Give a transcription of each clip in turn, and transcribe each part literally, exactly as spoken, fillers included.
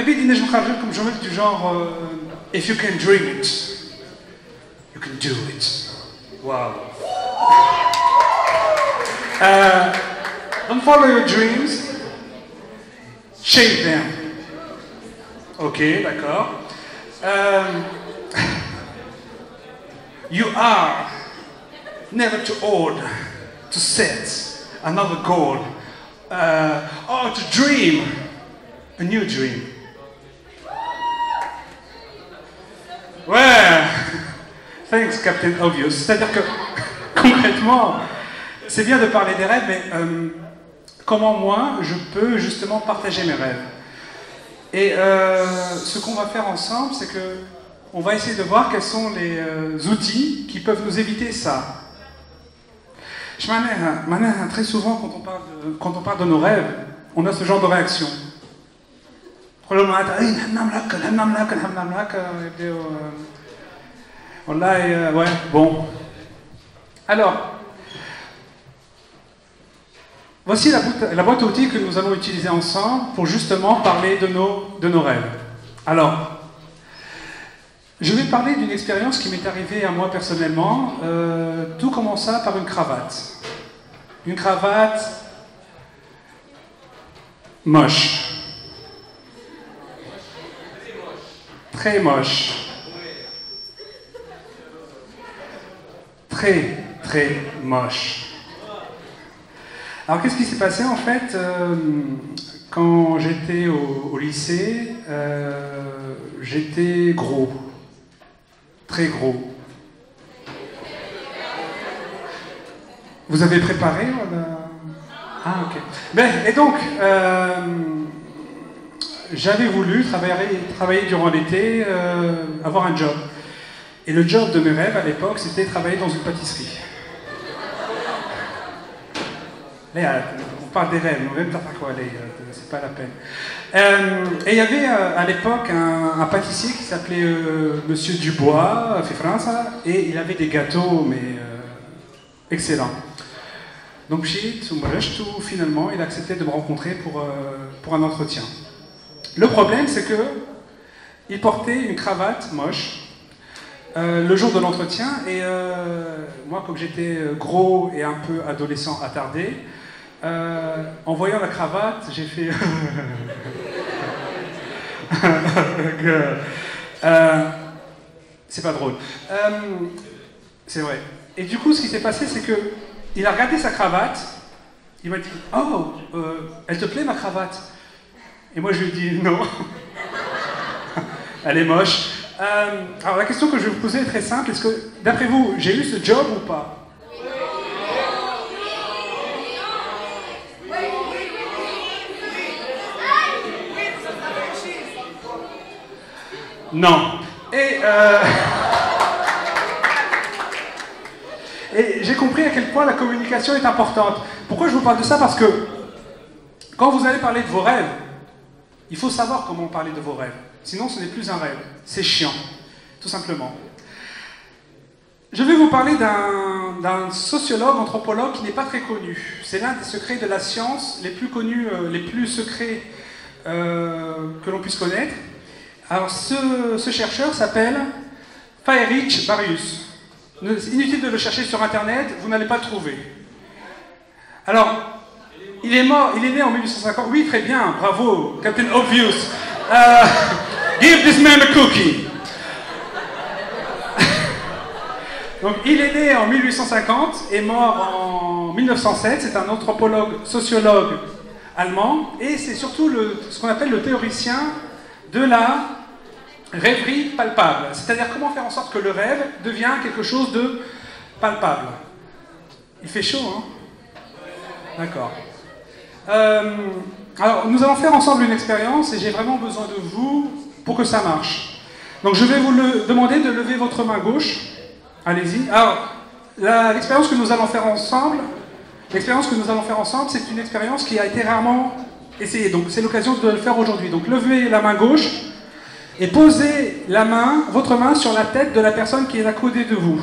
بيدي نجم نخرج لكم جمل du genre uh, if you can dream it, you can do it. Wow. Uh, don't follow your dreams, shape them. Ok, d'accord. Um, you are never too old to set another goal, uh, or to dream a new dream. Ouais, thanks Captain Obvious. C'est-à-dire que concrètement, c'est bien de parler des rêves, mais euh, comment moi je peux justement partager mes rêves. Et euh, ce qu'on va faire ensemble, c'est que on va essayer de voir quels sont les euh, outils qui peuvent nous éviter ça. Je m'en très souvent quand on parle de, quand on parle de nos rêves, on a ce genre de réaction. Ouais, bon. Alors, voici la boîte, la boîte à outils que nous allons utiliser ensemble pour justement parler de nos, de nos rêves. Alors, je vais parler d'une expérience qui m'est arrivée à moi personnellement. Euh, tout commença par une cravate. Une cravate moche. Très moche. Très, très moche. Alors qu'est-ce qui s'est passé en fait euh, quand j'étais au, au lycée, euh, j'étais gros. Très gros. Vous avez préparé voilà. Ah ok. Ben, et donc, euh, j'avais voulu travailler, travailler durant l'été, euh, avoir un job. Et le job de mes rêves à l'époque, c'était travailler dans une pâtisserie. Là, on parle des rêves, on même pas quoi, c'est pas la peine. Euh, et il y avait euh, à l'époque un, un pâtissier qui s'appelait euh, Monsieur Dubois, fait France, et il avait des gâteaux, mais euh, excellents. Donc finalement, il a accepté de me rencontrer pour, euh, pour un entretien. Le problème, c'est que il portait une cravate moche euh, le jour de l'entretien, et euh, moi, comme j'étais gros et un peu adolescent attardé, euh, en voyant la cravate, j'ai fait... euh, c'est pas drôle. Euh, c'est vrai. Et du coup, ce qui s'est passé, c'est que il a regardé sa cravate, il m'a dit « Oh, euh, elle te plaît ma cravate ?» Et moi je lui ai dit « Non, elle est moche. Euh, » Alors la question que je vais vous poser est très simple, est-ce que, d'après vous, j'ai eu ce job ou pas? Non. Et... Euh... Et j'ai compris à quel point la communication est importante. Pourquoi je vous parle de ça? Parce que quand vous allez parler de vos rêves, il faut savoir comment parler de vos rêves. Sinon, ce n'est plus un rêve. C'est chiant, tout simplement. Je vais vous parler d'un sociologue, anthropologue qui n'est pas très connu. C'est l'un des secrets de la science les plus connus, euh, les plus secrets euh, que l'on puisse connaître. Alors, ce, ce chercheur s'appelle Friedrich Barrius. Inutile de le chercher sur internet, vous n'allez pas le trouver. Alors, il est mort, il est né en mille huit cent cinquante. Oui, très bien, bravo, Captain Obvious. Uh, give this man a cookie. Donc, il est né en mille huit cent cinquante et mort en mille neuf cent sept. C'est un anthropologue, sociologue allemand, et c'est surtout le, ce qu'on appelle le théoricien de la rêverie palpable, c'est-à-dire comment faire en sorte que le rêve devient quelque chose de palpable. Il fait chaud, hein? D'accord. Euh, alors, nous allons faire ensemble une expérience et j'ai vraiment besoin de vous pour que ça marche. Donc, je vais vous le demander de lever votre main gauche. Allez-y. Alors, l'expérience que nous allons faire ensemble, l'expérience que nous allons faire ensemble, c'est une expérience qui a été rarement essayée. Donc, c'est l'occasion de le faire aujourd'hui. Donc, levez la main gauche. Et posez la main, votre main sur la tête de la personne qui est à côté de vous.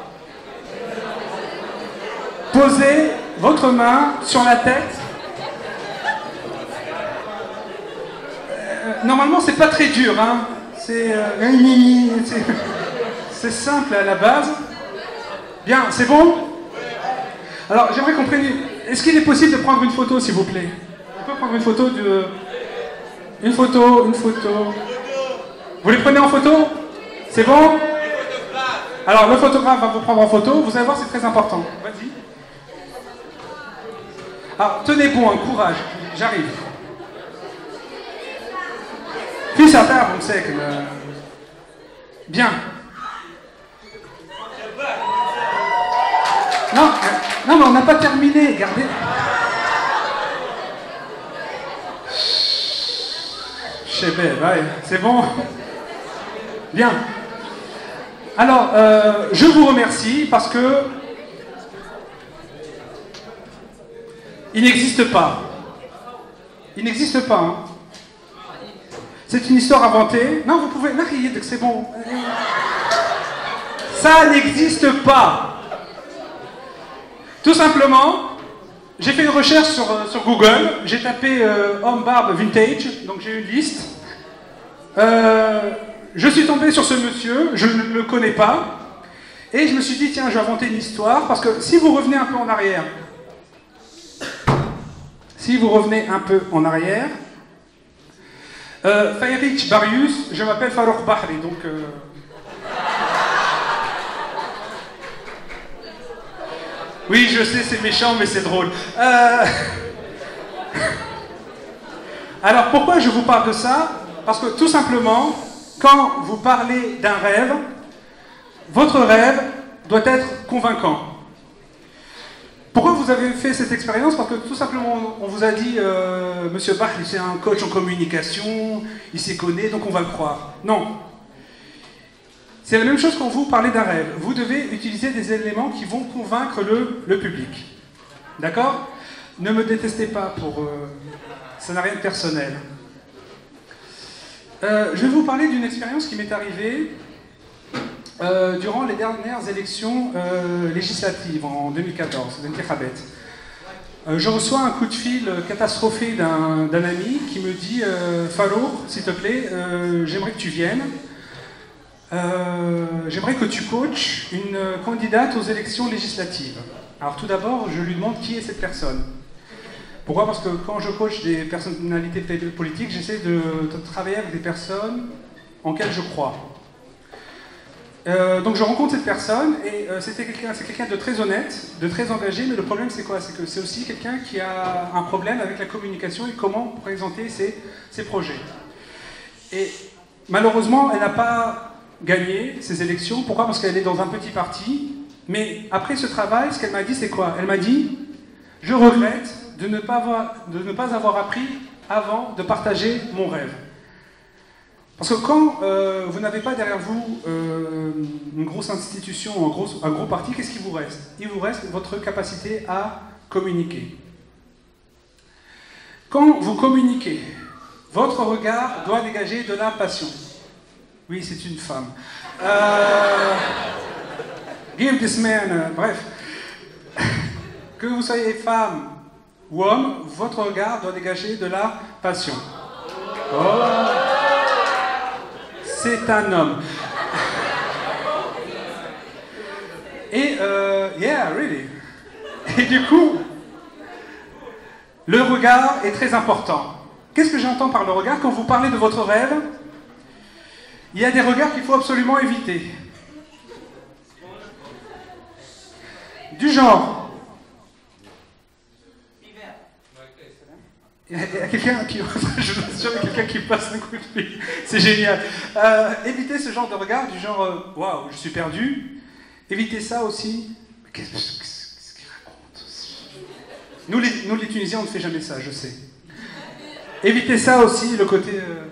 Posez votre main sur la tête. Euh, normalement, c'est pas très dur, hein. C'est euh, c'est simple à la base. Bien, c'est bon? Alors, j'aimerais qu'on prenne... Est-ce qu'il est possible de prendre une photo, s'il vous plaît? On peut prendre une photo de... Une photo, une photo... Vous les prenez en photo? C'est bon? Alors, le photographe va vous prendre en photo. Vous allez voir, c'est très important. Vas-y. Alors, tenez bon, hein, courage. J'arrive. Puis à terre, on sait que... Le... Bien. Non, non, mais on n'a pas terminé. Regardez. C'est bon? Bien. Alors, euh, je vous remercie parce que il n'existe pas. Il n'existe pas. Hein. C'est une histoire inventée. Non, vous pouvez... C'est bon. Ça n'existe pas. Tout simplement, j'ai fait une recherche sur, sur Google. J'ai tapé euh, homme barbe vintage. Donc j'ai une liste. Euh, je suis tombé sur ce monsieur. Je ne le connais pas. Et je me suis dit, tiens, je vais inventer une histoire. Parce que si vous revenez un peu en arrière... Si vous revenez un peu en arrière... Euh, Fayrich Barius, je m'appelle Farouk Bahri, donc... Euh... Oui, je sais, c'est méchant, mais c'est drôle. Euh... Alors, pourquoi je vous parle de ça? Parce que, tout simplement, quand vous parlez d'un rêve, votre rêve doit être convaincant. Pourquoi vous avez fait cette expérience? Parce que tout simplement, on vous a dit, euh, Monsieur Bach, c'est un coach en communication, il s'y connaît, donc on va le croire. Non. C'est la même chose quand vous parlez d'un rêve. Vous devez utiliser des éléments qui vont convaincre le, le public. D'accord? Ne me détestez pas pour... Euh, ça n'a rien de personnel. Euh, je vais vous parler d'une expérience qui m'est arrivée Euh, durant les dernières élections euh, législatives en deux mille quatorze, euh, je reçois un coup de fil catastrophé d'un d'un ami qui me dit euh, « Farouk, s'il te plaît, euh, j'aimerais que tu viennes. Euh, j'aimerais que tu coaches une candidate aux élections législatives. » Alors tout d'abord, je lui demande qui est cette personne. Pourquoi? Parce que quand je coach des personnalités politiques, j'essaie de, de travailler avec des personnes en quelles je crois. Euh, donc je rencontre cette personne et euh, c'était quelqu'un, c'est quelqu'un de très honnête, de très engagé, mais le problème c'est quoi? C'est que c'est aussi quelqu'un qui a un problème avec la communication et comment présenter ses, ses projets. Et malheureusement, elle n'a pas gagné ces élections. Pourquoi? Parce qu'elle est dans un petit parti. Mais après ce travail, ce qu'elle m'a dit, c'est quoi? Elle m'a dit, je regrette de ne pas avoir, de ne pas avoir appris avant de partager mon rêve. Parce que quand euh, vous n'avez pas derrière vous euh, une grosse institution, un gros, un gros parti, qu'est-ce qui vous reste? Il vous reste votre capacité à communiquer. Quand vous communiquez, votre regard doit dégager de la passion. Oui, c'est une femme. Euh, give this man, euh, bref. Que vous soyez femme ou homme, votre regard doit dégager de la passion. Oh. C'est un homme. Et, euh, yeah, really. Et du coup, le regard est très important. Qu'est-ce que j'entends par le regard? Quand vous parlez de votre rêve, il y a des regards qu'il faut absolument éviter. Du genre... Il y a quelqu'un qui, je suis sûr qu'il y a quelqu'un qui passe un coup de fil. C'est génial. Euh, évitez ce genre de regard du genre euh, waouh, je suis perdu. Évitez ça aussi. Qu'est-ce qu'il raconte? Nous les, nous, les Tunisiens, on ne fait jamais ça, je sais. Évitez ça aussi, le côté. Euh,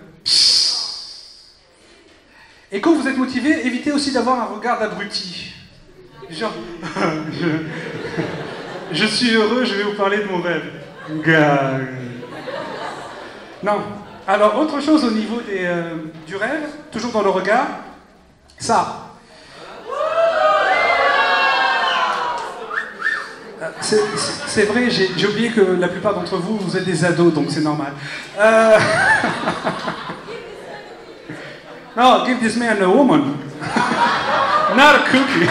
Et quand vous êtes motivé, évitez aussi d'avoir un regard d'abruti. Genre, je, je suis heureux, je vais vous parler de mon rêve. Gars. Non. Alors, autre chose au niveau des, euh, du rêve, toujours dans le regard, ça. C'est vrai, j'ai oublié que la plupart d'entre vous, vous êtes des ados, donc c'est normal. Euh... No, give this man a woman. Not a cookie.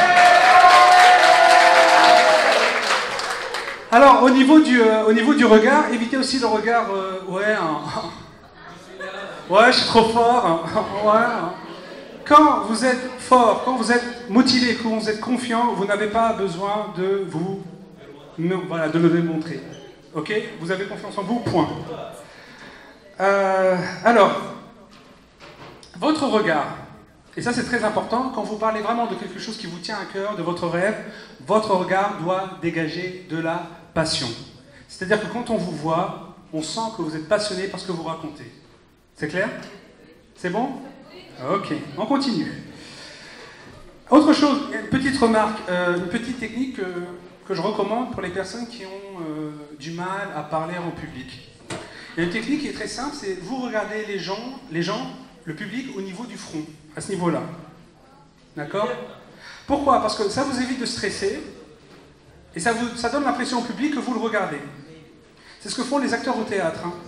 Alors, au niveau du, euh, au niveau du regard, évitez aussi le regard, euh, ouais, hein, ouais, je suis trop fort, hein, ouais. Hein. Quand vous êtes fort, quand vous êtes motivé, quand vous êtes confiant, vous n'avez pas besoin de vous, non, voilà, de le démontrer. Ok? Vous avez confiance en vous, point. Euh, alors, votre regard, et ça c'est très important, quand vous parlez vraiment de quelque chose qui vous tient à cœur, de votre rêve, votre regard doit dégager de la passion. C'est-à-dire que quand on vous voit, on sent que vous êtes passionné par ce que vous racontez. C'est clair? C'est bon? Ok, on continue. Autre chose, une petite remarque, euh, une petite technique que, que je recommande pour les personnes qui ont euh, du mal à parler en public. Il y a une technique qui est très simple, c'est vous regardez les gens, les gens, le public au niveau du front, à ce niveau-là. D'accord? Pourquoi? Parce que ça vous évite de stresser et ça, vous, ça donne l'impression au public que vous le regardez. C'est ce que font les acteurs au théâtre. Hein.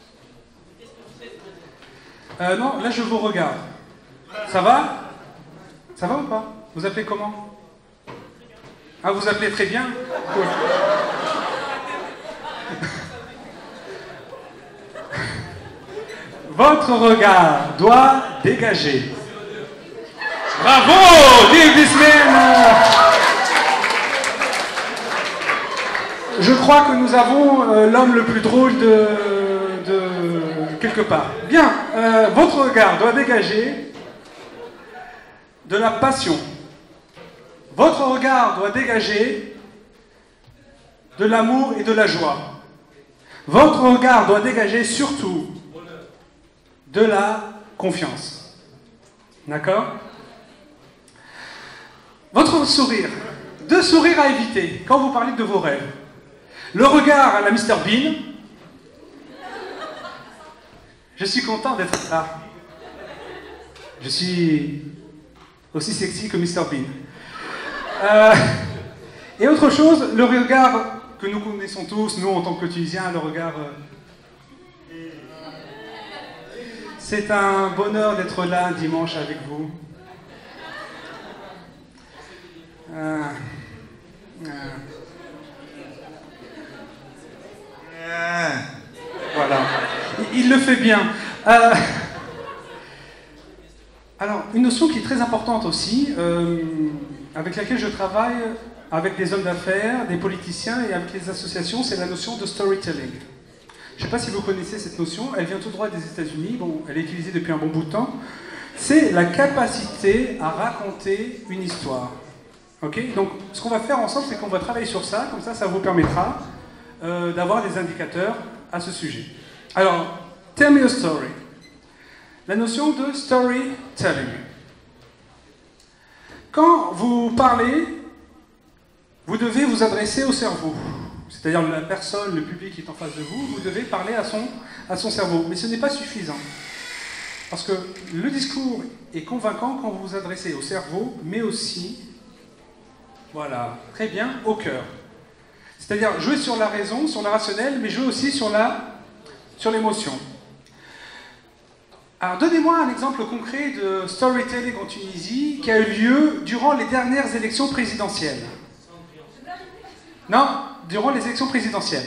Euh, non, là je vous regarde. Ça va? Ça va ou pas? Vous appelez comment? Ah, vous appelez très bien? Cool. Votre regard doit dégager. Bravo! Give this man! Je crois que nous avons euh, l'homme le plus drôle de, de quelque part. Bien, euh, votre regard doit dégager de la passion. Votre regard doit dégager de l'amour et de la joie. Votre regard doit dégager surtout de la confiance. D'accord? Votre sourire. Deux sourires à éviter quand vous parlez de vos rêves. Le regard à la mister Bean. Je suis content d'être là. Je suis aussi sexy que mister Bean. Euh, et autre chose, le regard que nous connaissons tous, nous en tant que Tunisiens, le regard... Euh, c'est un bonheur d'être là dimanche avec vous. Euh, euh, voilà. Il, il le fait bien. Euh, alors, une notion qui est très importante aussi, euh, avec laquelle je travaille avec des hommes d'affaires, des politiciens et avec les associations, c'est la notion de storytelling. Je ne sais pas si vous connaissez cette notion, elle vient tout droit des États-Unis, bon, elle est utilisée depuis un bon bout de temps. C'est la capacité à raconter une histoire. Okay? Donc, ce qu'on va faire ensemble, c'est qu'on va travailler sur ça, comme ça, ça vous permettra euh, d'avoir des indicateurs à ce sujet. Alors, tell me a story. La notion de storytelling. Quand vous parlez, vous devez vous adresser au cerveau. C'est-à-dire la personne, le public qui est en face de vous, vous devez parler à son, à son cerveau. Mais ce n'est pas suffisant. Parce que le discours est convaincant quand vous vous adressez au cerveau, mais aussi, voilà, très bien, au cœur. C'est-à-dire jouer sur la raison, sur le rationnel, mais jouer aussi sur la, sur l'émotion. Alors donnez-moi un exemple concret de storytelling en Tunisie qui a eu lieu durant les dernières élections présidentielles. Non, durant les élections présidentielles.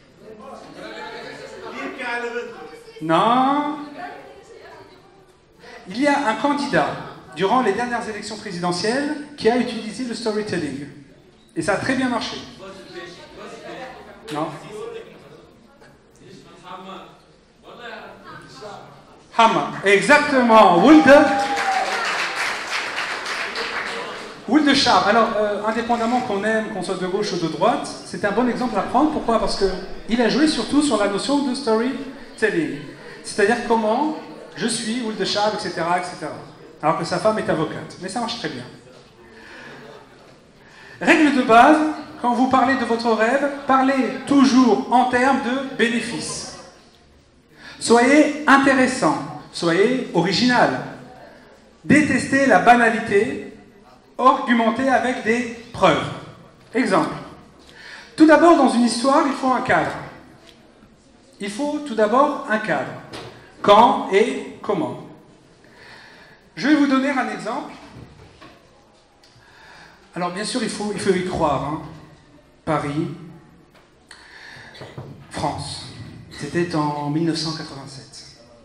Non. Il y a un candidat, durant les dernières élections présidentielles, qui a utilisé le storytelling. Et ça a très bien marché. Non. Hama. Exactement. Would Would Sharp. Alors, euh, indépendamment qu'on aime, qu'on soit de gauche ou de droite, c'est un bon exemple à prendre. Pourquoi? Parce qu'il a joué surtout sur la notion de storytelling. C'est-à-dire comment je suis, Would Sharp, et cetera, et cetera. Alors que sa femme est avocate. Mais ça marche très bien. Règle de base, quand vous parlez de votre rêve, parlez toujours en termes de bénéfices. Soyez intéressant, soyez original. Détestez la banalité. Argumenter avec des preuves. Exemple. Tout d'abord, dans une histoire, il faut un cadre. Il faut tout d'abord un cadre. Quand et comment. Je vais vous donner un exemple. Alors bien sûr, il faut, il faut y croire. Hein. Paris, France. C'était en mille neuf cent quatre-vingt-sept.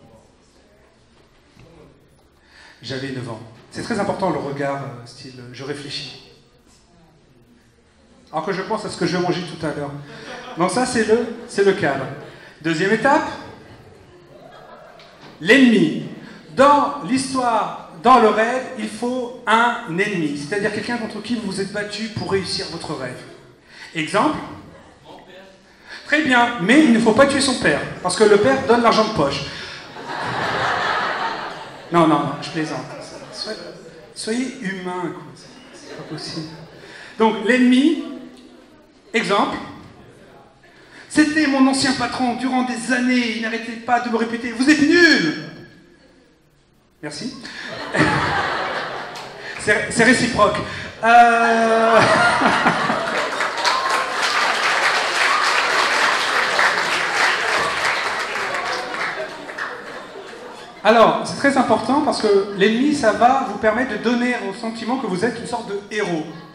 J'avais neuf ans. C'est très important le regard, euh, style euh, je réfléchis. Alors que je pense à ce que je vais manger tout à l'heure. Donc ça, c'est le, c'est le cadre. Deuxième étape, l'ennemi. Dans l'histoire, dans le rêve, il faut un ennemi. C'est-à-dire quelqu'un contre qui vous vous êtes battu pour réussir votre rêve. Exemple. Très bien, mais il ne faut pas tuer son père, parce que le père donne l'argent de poche. Non, non, non, je plaisante. Soyez, soyez humain, quoi. C'est pas possible. Donc, l'ennemi, exemple. C'était mon ancien patron durant des années, il n'arrêtait pas de me répéter « Vous êtes nuls !» Merci. C'est, c'est réciproque. Euh... Alors, c'est très important parce que l'ennemi, ça va vous permettre de donner au sentiment que vous êtes une sorte de héros.